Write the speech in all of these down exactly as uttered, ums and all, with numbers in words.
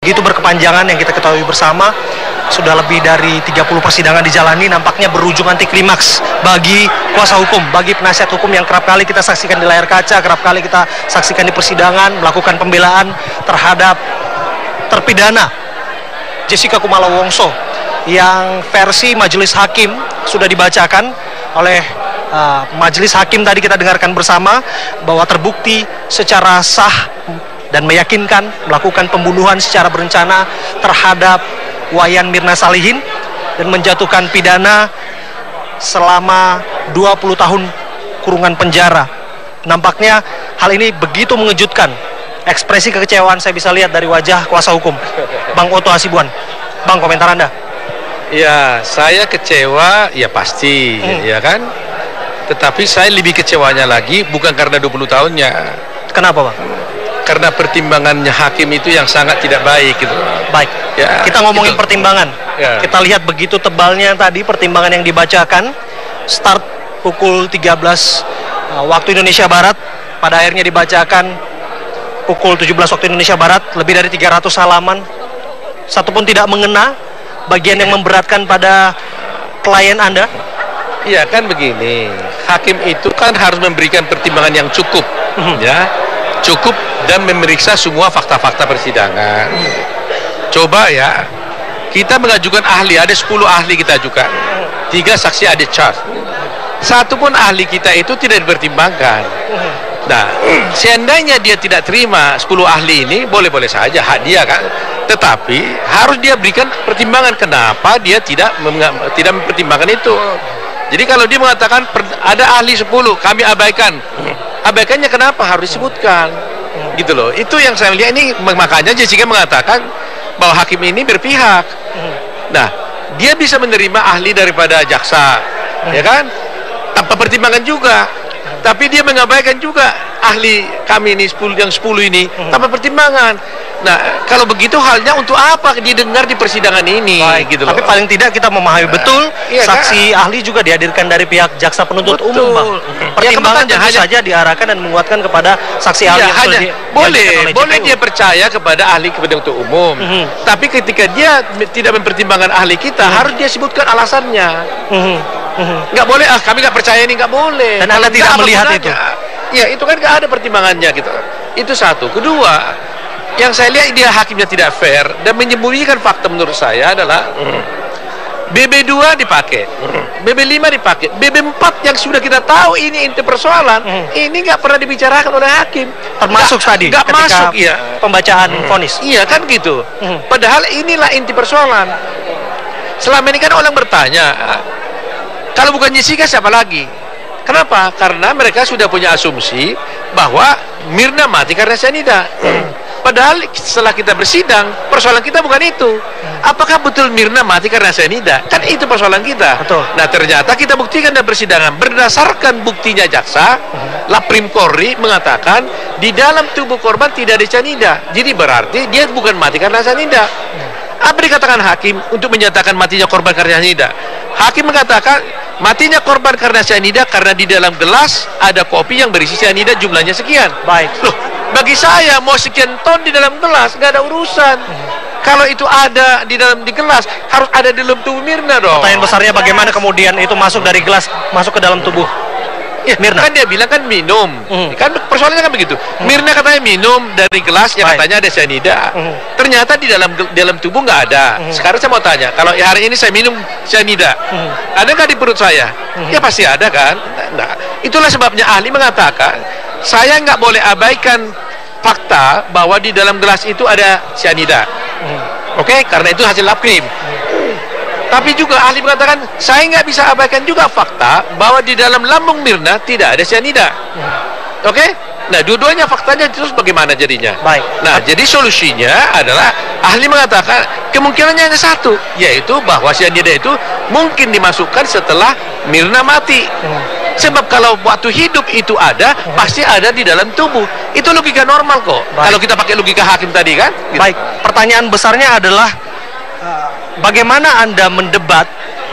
Begitu berkepanjangan yang kita ketahui bersama, sudah lebih dari tiga puluh persidangan dijalani, nampaknya berujung anti klimaks bagi kuasa hukum, bagi penasihat hukum yang kerap kali kita saksikan di layar kaca, kerap kali kita saksikan di persidangan, melakukan pembelaan terhadap terpidana Jessica Kumala Wongso, yang versi majelis hakim sudah dibacakan oleh uh, majelis hakim. Tadi kita dengarkan bersama bahwa terbukti secara sah dan meyakinkan melakukan pembunuhan secara berencana terhadap Wayan Mirna Salihin dan menjatuhkan pidana selama dua puluh tahun kurungan penjara. Nampaknya hal ini begitu mengejutkan. Ekspresi kekecewaan saya bisa lihat dari wajah kuasa hukum, Bang Otto Hasibuan. Bang, komentar Anda? Ya, saya kecewa, ya pasti, hmm. ya kan? Tetapi saya lebih kecewanya lagi bukan karena dua puluh tahunnya. Kenapa, Bang? Karena pertimbangannya hakim itu yang sangat tidak baik gitu. Baik, ya, kita ngomongin gitu. Pertimbangan Ya. Kita lihat begitu tebalnya tadi pertimbangan yang dibacakan. Start pukul tiga belas uh, waktu Indonesia Barat, pada akhirnya dibacakan pukul tujuh belas waktu Indonesia Barat. Lebih dari tiga ratus halaman, satupun tidak mengena bagian yang memberatkan pada klien Anda. Iya kan begini, hakim itu kan harus memberikan pertimbangan yang cukup, ya, cukup dan memeriksa semua fakta-fakta persidangan. Coba ya, kita mengajukan ahli, ada sepuluh ahli kita juga, tiga saksi ada charge, satu pun ahli kita itu tidak dipertimbangkan. Nah, seandainya dia tidak terima sepuluh ahli ini, boleh-boleh saja hak dia kan, tetapi harus dia berikan pertimbangan kenapa dia tidak tidak mempertimbangkan itu. Jadi kalau dia mengatakan ada ahli sepuluh, kami abaikan, abaikannya kenapa harus disebutkan, gitu loh. Itu yang saya lihat ini, makanya Jessica mengatakan bahwa hakim ini berpihak. Nah, dia bisa menerima ahli daripada jaksa, ya kan, tanpa pertimbangan juga. Tapi dia mengabaikan juga ahli kami ini sepuluh yang sepuluh ini tanpa pertimbangan. Nah, kalau begitu halnya untuk apa didengar di persidangan ini? Baik, gitu tapi loh. paling tidak kita memahami nah, betul iya, saksi kan? ahli juga dihadirkan dari pihak jaksa penuntut betul. umum, Bang. Pertimbangan ya, tentu hanya, saja diarahkan dan menguatkan kepada saksi ahli ya, yang hanya, di, boleh, boleh J P U. dia percaya kepada ahli penuntut umum. Mm -hmm. Tapi ketika dia tidak mempertimbangkan ahli kita, mm -hmm. harus dia sebutkan alasannya. Mm -hmm. Mm-hmm. Nggak boleh, ah kami nggak percaya ini, nggak boleh. Dan Anda tidak melihat itu? Ya itu kan nggak ada pertimbangannya gitu. Itu satu. Kedua, yang saya lihat dia hakimnya tidak fair dan menyembunyikan fakta menurut saya adalah B B dua dipakai, B B lima dipakai, B B empat yang sudah kita tahu ini inti persoalan, ini nggak pernah dibicarakan oleh hakim. Termasuk gak, tadi nggak masuk ya pembacaan vonis. Iya kan gitu. Padahal inilah inti persoalan. Selama ini kan orang bertanya, kalau bukan Jessica siapa lagi? Kenapa? Karena mereka sudah punya asumsi bahwa Mirna mati karena cyanida. Padahal setelah kita bersidang, persoalan kita bukan itu. Apakah betul Mirna mati karena cyanida? Kan itu persoalan kita. Betul. Nah, ternyata kita buktikan dalam persidangan berdasarkan buktinya jaksa, Laprim Polri mengatakan di dalam tubuh korban tidak ada cyanida. Jadi berarti dia bukan mati karena cyanida. Apa dikatakan hakim untuk menyatakan matinya korban karena cyanida? Hakim mengatakan matinya korban karena cyanida karena di dalam gelas ada kopi yang berisi cyanida jumlahnya sekian. Baik. Loh, bagi saya mau sekian ton di dalam gelas nggak ada urusan. Hmm. Kalau itu ada di dalam di gelas, harus ada di dalam tubuh Mirna dong. Pertanyaan besarnya bagaimana kemudian itu masuk dari gelas masuk ke dalam tubuh ya, Mirna? Kan dia bilang kan minum. Hmm. Kan persoalannya kan begitu. Hmm. Mirna katanya minum dari gelas yang katanya ada cyanida. Hmm. Ternyata di dalam dalam tubuh nggak ada. Hmm. Sekarang saya mau tanya, kalau hari ini saya minum cyanida, hmm. ada nggak di perut saya? Hmm. Ya pasti ada kan. Nah, itulah sebabnya ahli mengatakan saya nggak boleh abaikan fakta bahwa di dalam gelas itu ada cyanida. Hmm. Oke, okay? Karena itu hasil lab krim. Hmm. Tapi juga ahli mengatakan saya nggak bisa abaikan juga fakta bahwa di dalam lambung Mirna tidak ada cyanida. Hmm. Oke? Okay? Nah, dua-duanya faktanya terus bagaimana jadinya? Baik. Nah, jadi solusinya adalah ahli mengatakan kemungkinannya hanya satu, yaitu bahwa cyanida itu mungkin dimasukkan setelah Mirna mati. Hmm. Sebab kalau waktu hidup itu ada, hmm. pasti ada di dalam tubuh. Itu logika normal kok. Baik. Kalau kita pakai logika hakim tadi kan? Gitu. Baik. Pertanyaan besarnya adalah bagaimana Anda mendebat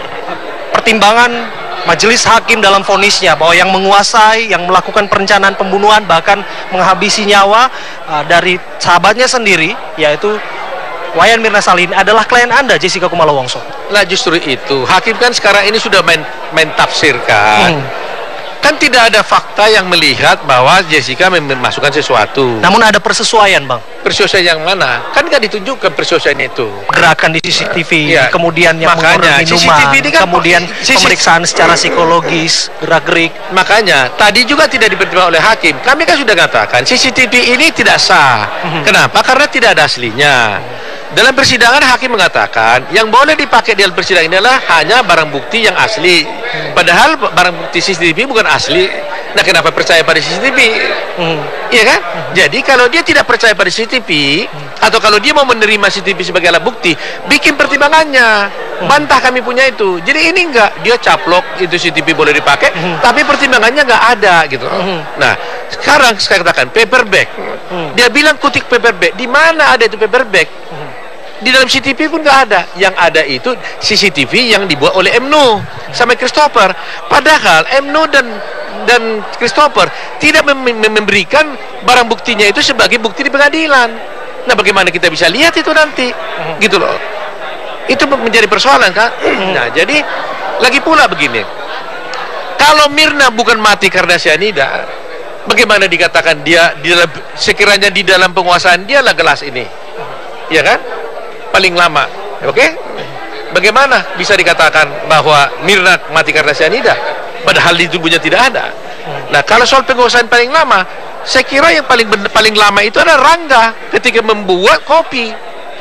pertimbangan majelis hakim dalam vonisnya bahwa yang menguasai, yang melakukan perencanaan pembunuhan bahkan menghabisi nyawa uh, dari sahabatnya sendiri, yaitu Wayan Mirna Salihin adalah klien Anda, Jessica Kumala Wongso. Lah justru itu, hakim kan sekarang ini sudah main, main tafsirkan. Hmm. Kan tidak ada fakta yang melihat bahwa Jessica memasukkan sesuatu. Namun ada persesuaian, Bang. Persesuaian yang mana? Kan nggak ditunjukkan persesuaian itu. Gerakan di C C T V, ya. kemudian yang Makanya, minuman, C C T V ini kan kemudian C C T V. pemeriksaan secara psikologis, gerak-gerik. Makanya, tadi juga tidak dipertimbangkan oleh hakim. Kami kan sudah katakan, C C T V ini tidak sah. Mm-hmm. Kenapa? Karena tidak ada aslinya. Dalam persidangan hakim mengatakan yang boleh dipakai dalam persidangan ini adalah hanya barang bukti yang asli. Padahal barang bukti C C T V bukan asli. Nah, kenapa percaya pada C C T V? Hmm. Iya kan? Hmm. Jadi kalau dia tidak percaya pada C C T V hmm. atau kalau dia mau menerima C C T V sebagai alat bukti, bikin pertimbangannya. Hmm. Bantah kami punya itu. Jadi ini enggak, dia caplok itu C C T V boleh dipakai, hmm. tapi pertimbangannya enggak ada gitu. Hmm. Nah, sekarang saya katakan paperback. Hmm. Dia bilang kutik paperback. Di mana ada itu paperback? Hmm. Di dalam C C T V pun nggak ada. Yang ada itu C C T V yang dibuat oleh M N U sama Christopher. Padahal M N U dan dan Christopher tidak mem memberikan barang buktinya itu sebagai bukti di pengadilan. Nah, bagaimana kita bisa lihat itu nanti? Hmm. Gitu loh. Itu menjadi persoalan kan? Hmm. Nah, jadi lagi pula begini. Kalau Mirna bukan mati karena cyanida, bagaimana dikatakan dia di dalam, sekiranya di dalam penguasaan dia lah gelas ini? Iya kan? Paling lama, oke? Okay? Bagaimana bisa dikatakan bahwa Mirna mati karena cyanida, padahal di tubuhnya tidak ada? Nah, kalau soal penguasaan paling lama, saya kira yang paling paling lama itu adalah Rangga ketika membuat kopi,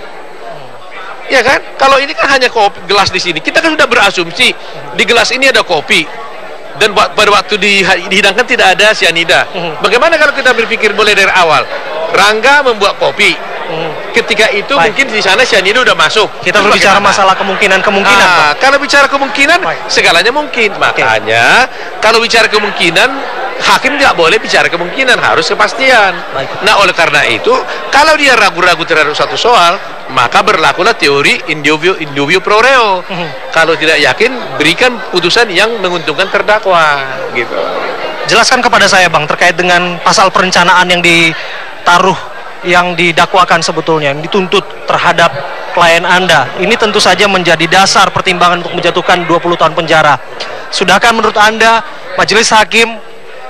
ya kan? Kalau ini kan hanya kopi, gelas di sini, kita kan sudah berasumsi di gelas ini ada kopi, dan pada waktu di, dihidangkan tidak ada cyanida. Bagaimana kalau kita berpikir mulai dari awal, Rangga membuat kopi? Hmm. Ketika itu Baik. mungkin di sana cyanida udah masuk. Kita berbicara masalah kemungkinan-kemungkinan. Ah, kalau bicara kemungkinan, Baik. segalanya mungkin. Makanya okay. kalau bicara kemungkinan, hakim nggak boleh bicara kemungkinan, harus kepastian. Baik. Nah, oleh karena itu, kalau dia ragu-ragu terhadap satu soal, maka berlakulah teori in dubio in dubio pro reo. Hmm. Kalau tidak yakin, berikan putusan yang menguntungkan terdakwa. Gitu. Jelaskan kepada saya, Bang, terkait dengan pasal perencanaan yang ditaruh, yang didakwakan sebetulnya, yang dituntut terhadap klien Anda. Ini tentu saja menjadi dasar pertimbangan untuk menjatuhkan dua puluh tahun penjara. Sudahkah menurut Anda majelis hakim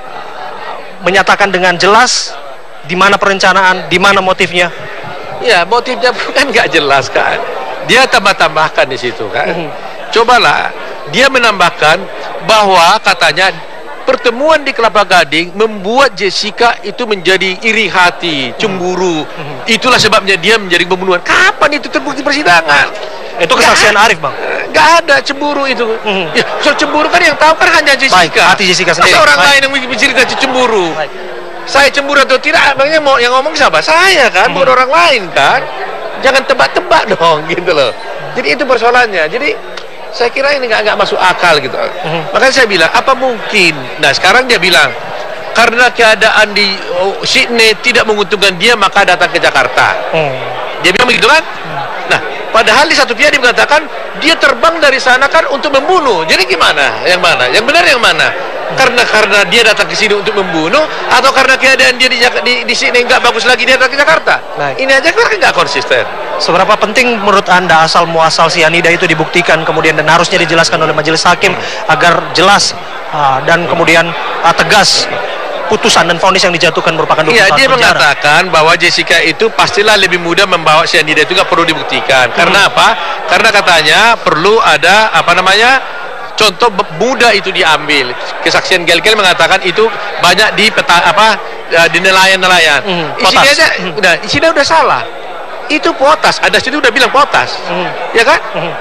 menyatakan dengan jelas di mana perencanaan, di mana motifnya? Ya, motifnya bukan nggak jelas kan. Dia tambah-tambahkan di situ kan. Mm-hmm. Cobalah dia menambahkan bahwa katanya pertemuan di Kelapa Gading membuat Jessica itu menjadi iri hati, cemburu. Mm-hmm. Itulah sebabnya dia menjadi pembunuhan. Kapan itu terbukti persidangan? Itu kesaksian gak, Arif, Bang. Gak ada cemburu itu. Mm-hmm. Ya, so cemburu kan yang tahu kan hanya Jessica. Baik, hati Jessica sendiri. Masa orang Baik. lain yang bercerita cemburu. Baik. Saya cemburu atau tidak, abangnya mau yang ngomong siapa? Saya kan, mm-hmm. bukan orang lain kan. Jangan tebak-tebak dong, gitu loh. Jadi itu persoalannya. Jadi saya kira ini nggak nggak masuk akal gitu. Mm-hmm. Makanya saya bilang apa mungkin. Nah sekarang dia bilang karena keadaan di oh, Sydney tidak menguntungkan dia maka datang ke Jakarta. Mm. Dia bilang begitu kan? Mm. Nah padahal di satu pihak dia mengatakan dia terbang dari sana kan untuk membunuh. Jadi gimana? Yang mana? Yang benar yang mana? Mm. Karena karena dia datang ke sini untuk membunuh atau karena keadaan dia di di, di Sydney nggak bagus lagi dia datang ke Jakarta? Nah. Ini aja kan nggak konsisten. Seberapa penting menurut Anda asal muasal cyanida itu dibuktikan kemudian dan harusnya dijelaskan oleh majelis hakim agar jelas uh, dan kemudian uh, tegas putusan dan vonis yang dijatuhkan merupakan dua puluh Iya, tahun dia penjara. mengatakan bahwa Jessica itu pastilah lebih mudah membawa cyanida itu nggak perlu dibuktikan. Karena hmm. apa? Karena katanya perlu ada apa namanya? Contoh mudah itu diambil. Kesaksian Gel-Gel mengatakan itu banyak di peta apa di nelayan-nelayan. Hmm. Isinya aja hmm. udah isinya udah salah. Itu potas, ada situ udah bilang potas, hmm. ya kan? Hmm.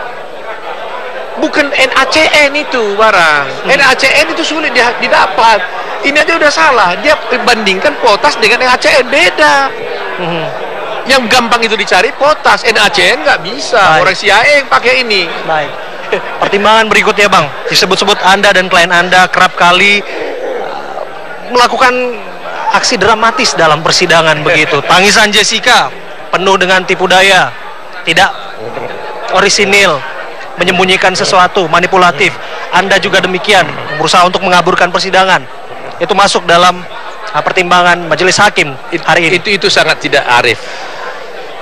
Bukan N A C N itu barang, hmm. N A C N itu sulit didapat. Ini aja udah salah, dia bandingkan potas dengan N A C N beda. Hmm. Yang gampang itu dicari potas, N A C N nggak bisa, Baik. Orang C I A yang pakai ini. Baik. Pertimbangan berikutnya, Bang, disebut-sebut Anda dan klien Anda kerap kali melakukan aksi dramatis dalam persidangan begitu. Tangisan Jessica penuh dengan tipu daya, tidak orisinil, menyembunyikan sesuatu, manipulatif. Anda juga demikian, berusaha untuk mengaburkan persidangan. Itu masuk dalam uh, pertimbangan majelis hakim hari ini. Itu itu sangat tidak arif.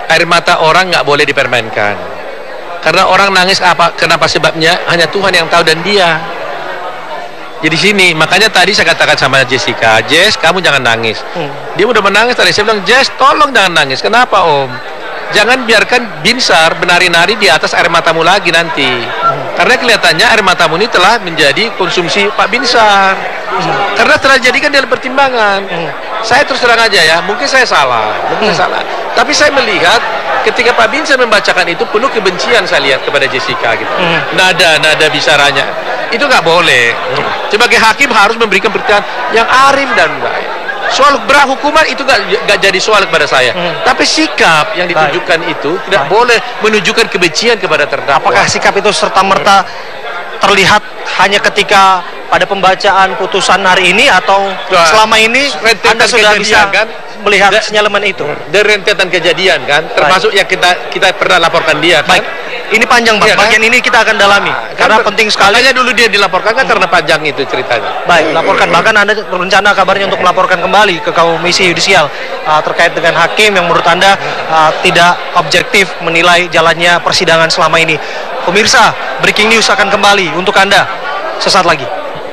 air mata orang nggak boleh dipermainkan. Karena orang nangis apa? Kenapa sebabnya? Hanya Tuhan yang tahu dan dia. Jadi sini, makanya tadi saya katakan sama Jessica, Jess, kamu jangan nangis. Hmm. Dia udah menangis tadi. Saya bilang, Jess, tolong jangan nangis. Kenapa, Om? Jangan biarkan Binsar menari-nari di atas air matamu lagi nanti. Hmm. Karena kelihatannya air matamu ini telah menjadi konsumsi Pak Binsar. Hmm. Karena telah jadikan dalam pertimbangan. Hmm. Saya terus terang aja ya, mungkin saya salah, mungkin hmm. saya salah. Tapi saya melihat ketika Pak Binsar membacakan itu penuh kebencian saya lihat kepada Jessica gitu. Hmm. Nada, nada bicaranya. Itu nggak boleh. Hmm. Sebagai hakim harus memberikan pertanyaan yang arif dan baik. Soal berat hukuman itu gak, gak jadi soal kepada saya. Hmm. Tapi sikap yang ditunjukkan baik. Itu tidak baik. Boleh menunjukkan kebencian kepada terdakwa. Apakah sikap itu serta-merta terlihat hanya ketika pada pembacaan putusan hari ini atau nah, selama ini Anda sudah bisa kan? Melihat da, sinyalemen itu? Dari rentetan kejadian kan, termasuk baik. Yang kita kita pernah laporkan dia kan. Baik. Ini panjang Bang, ya, bagian kan? Ini kita akan dalami nah, karena kan penting sekali. Makanya dulu dia dilaporkan kan hmm. karena panjang itu ceritanya. Baik, laporkan. Bahkan Anda berencana kabarnya untuk melaporkan kembali ke Komisi Yudisial uh, terkait dengan hakim yang menurut Anda uh, tidak objektif menilai jalannya persidangan selama ini. Pemirsa, breaking news akan kembali untuk Anda sesaat lagi.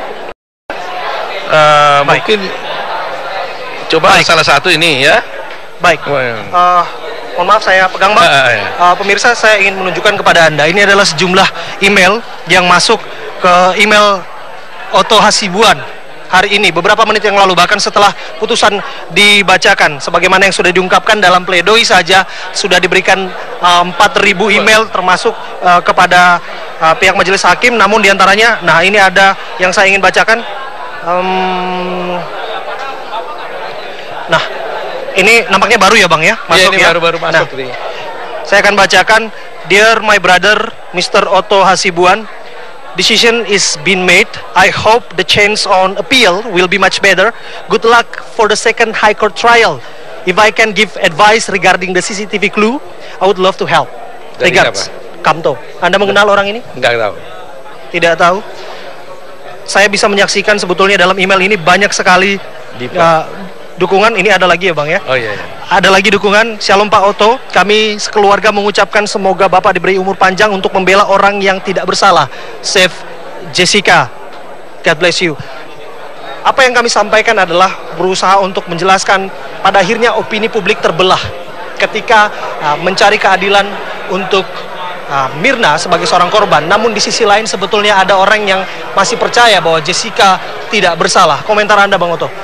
Uh, mungkin coba baik. Salah satu ini ya. Baik. Uh, mohon maaf saya pegang Bang. Uh, uh, uh, pemirsa, saya ingin menunjukkan kepada Anda ini adalah sejumlah email yang masuk ke email Otto Hasibuan hari ini beberapa menit yang lalu, bahkan setelah putusan dibacakan sebagaimana yang sudah diungkapkan dalam pledoi saja sudah diberikan uh, empat ribu email termasuk uh, kepada uh, pihak majelis hakim. Namun diantaranya, nah ini ada yang saya ingin bacakan. Um, nah, ini nampaknya baru ya Bang ya, masuk ya. Ini baru-baru masuk. Nah, saya akan bacakan. Dear my brother, Mister Otto Hasibuan, decision is been made. I hope the chance on appeal will be much better. Good luck for the second high court trial. If I can give advice regarding the C C T V clue, I would love to help. Dari Regards, Kamto. Anda mengenal orang ini? Enggak tahu. Tidak tahu. Saya bisa menyaksikan sebetulnya dalam email ini banyak sekali uh, dukungan. Ini ada lagi ya Bang ya? Oh iya, iya. Ada lagi dukungan. Shalom Pak Otto, kami sekeluarga mengucapkan semoga Bapak diberi umur panjang untuk membela orang yang tidak bersalah. Save Jessica. God bless you. Apa yang kami sampaikan adalah berusaha untuk menjelaskan pada akhirnya opini publik terbelah ketika uh, mencari keadilan untuk uh, Mirna sebagai seorang korban. Namun di sisi lain sebetulnya ada orang yang masih percaya bahwa Jessica tidak bersalah. Komentar Anda Bang Otto?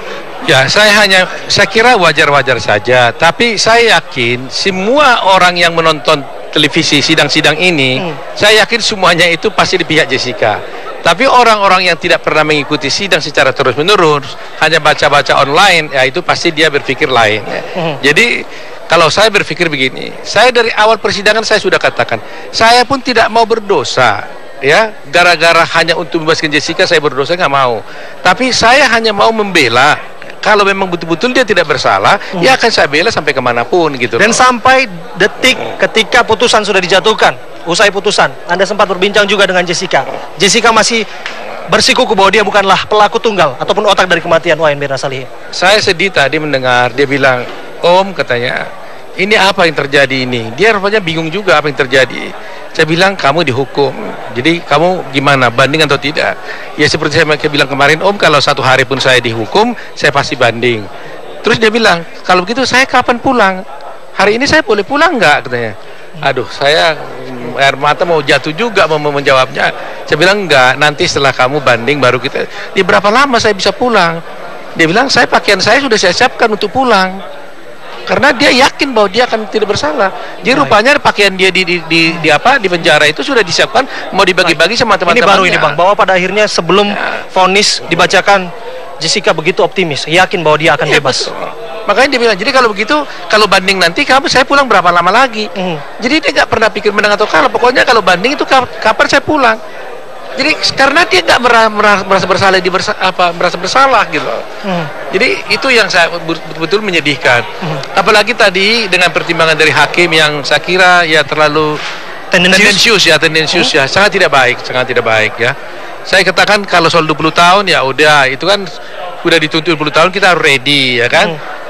Ya, saya hanya, saya kira wajar-wajar saja. Tapi saya yakin semua orang yang menonton televisi sidang-sidang ini, hmm. saya yakin semuanya itu pasti di pihak Jessica. Tapi orang-orang yang tidak pernah mengikuti sidang secara terus-menerus, hanya baca-baca online, ya itu pasti dia berpikir lain. Hmm. Jadi kalau saya berpikir begini, saya dari awal persidangan saya sudah katakan, saya pun tidak mau berdosa. Ya, gara-gara hanya untuk membebaskan Jessica saya berdosa, nggak mau. Tapi saya hanya mau membela. Kalau memang betul-betul dia tidak bersalah, hmm. ya akan saya bela sampai kemanapun gitu. Dan loh. Sampai detik ketika putusan sudah dijatuhkan, usai putusan, Anda sempat berbincang juga dengan Jessica. Jessica masih bersikuku bahwa dia bukanlah pelaku tunggal ataupun otak dari kematian Wayan Mirna Salihin. Saya sedih tadi mendengar dia bilang, Om katanya, ini apa yang terjadi ini? Dia rupanya bingung juga apa yang terjadi. Saya bilang kamu dihukum, jadi kamu gimana, banding atau tidak? Ya seperti saya bilang kemarin, Om kalau satu hari pun saya dihukum, saya pasti banding. Terus dia bilang, kalau begitu saya kapan pulang? Hari ini saya boleh pulang nggak? Katanya. Aduh, saya air mata mau jatuh juga mau menjawabnya. Saya bilang enggak, nanti setelah kamu banding baru kita. Di berapa lama saya bisa pulang? Dia bilang saya pakaian saya sudah saya siapkan untuk pulang. Karena dia yakin bahwa dia akan tidak bersalah. Jadi rupanya pakaian dia di, di, di, di apa di penjara itu sudah disiapkan mau dibagi-bagi sama teman-temannya. Ini baru ini Bang, bahwa pada akhirnya sebelum ya. vonis dibacakan Jessica begitu optimis, yakin bahwa dia akan ya, bebas. Betul. Makanya dia bilang, jadi kalau begitu, kalau banding nanti kamu saya pulang berapa lama lagi? Hmm. Jadi dia nggak pernah pikir menang atau kalah. Pokoknya kalau banding itu kapan saya pulang. Jadi karena dia nggak merasa bersalah, dia bersa, apa merasa bersalah gitu. Hmm. Jadi itu yang saya betul-betul menyedihkan. Hmm. Apalagi tadi dengan pertimbangan dari hakim yang saya kira ya terlalu tendensius, tendensius ya, tendensius hmm. ya, sangat tidak baik, sangat tidak baik ya. Saya katakan kalau soal dua puluh tahun ya udah, itu kan udah dituntut dua puluh tahun kita harus ready ya kan. Hmm.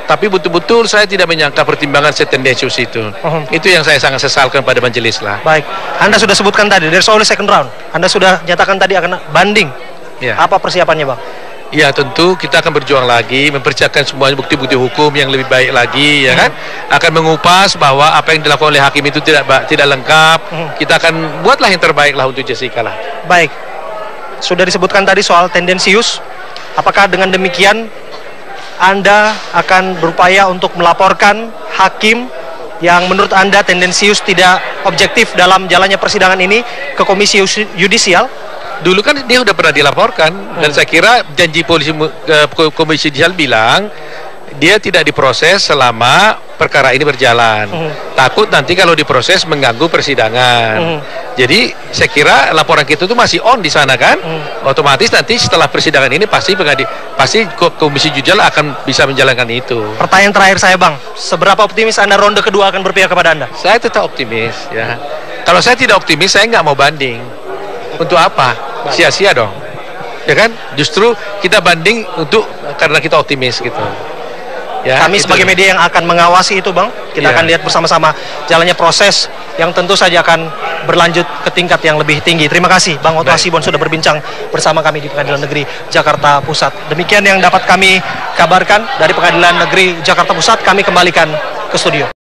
tapi betul-betul saya tidak menyangka pertimbangan setendensius itu. Uh-huh. Itu yang saya sangat sesalkan pada majelis lah. Baik, Anda sudah sebutkan tadi, there's only second round. Anda sudah nyatakan tadi akan banding. Ya. Apa persiapannya, Bang? Ya, tentu kita akan berjuang lagi, mempersiapkan semua bukti-bukti hukum yang lebih baik lagi, ya kan? Hmm. Akan mengupas bahwa apa yang dilakukan oleh hakim itu tidak tidak lengkap. Hmm. Kita akan buatlah yang terbaik lah untuk Jessica lah. Baik, sudah disebutkan tadi soal tendensius. Apakah dengan demikian Anda akan berupaya untuk melaporkan hakim yang menurut Anda tendensius tidak objektif dalam jalannya persidangan ini ke Komisi Yudisial? Dulu kan dia sudah pernah dilaporkan, hmm. dan saya kira janji polisi uh, Komisi Yudisial bilang dia tidak diproses selama perkara ini berjalan. Hmm. Takut nanti kalau diproses mengganggu persidangan. Hmm. Jadi saya kira laporan kita itu masih on di sana kan. Hmm. Otomatis nanti setelah persidangan ini pasti pengadi, pasti Komisi Yudisial akan bisa menjalankan itu. Pertanyaan terakhir saya, Bang, seberapa optimis Anda ronde kedua akan berpihak kepada Anda? Saya tetap optimis ya. Kalau saya tidak optimis, saya nggak mau banding. Untuk apa? Sia-sia dong, ya kan? Justru kita banding untuk karena kita optimis gitu. Ya, kami itu sebagai media yang akan mengawasi itu, Bang. Kita ya. akan lihat bersama-sama jalannya proses yang tentu saja akan berlanjut ke tingkat yang lebih tinggi. Terima kasih, Bang Otto Hasibuan sudah berbincang bersama kami di Pengadilan Negeri Jakarta Pusat. Demikian yang dapat kami kabarkan dari Pengadilan Negeri Jakarta Pusat. Kami kembalikan ke studio.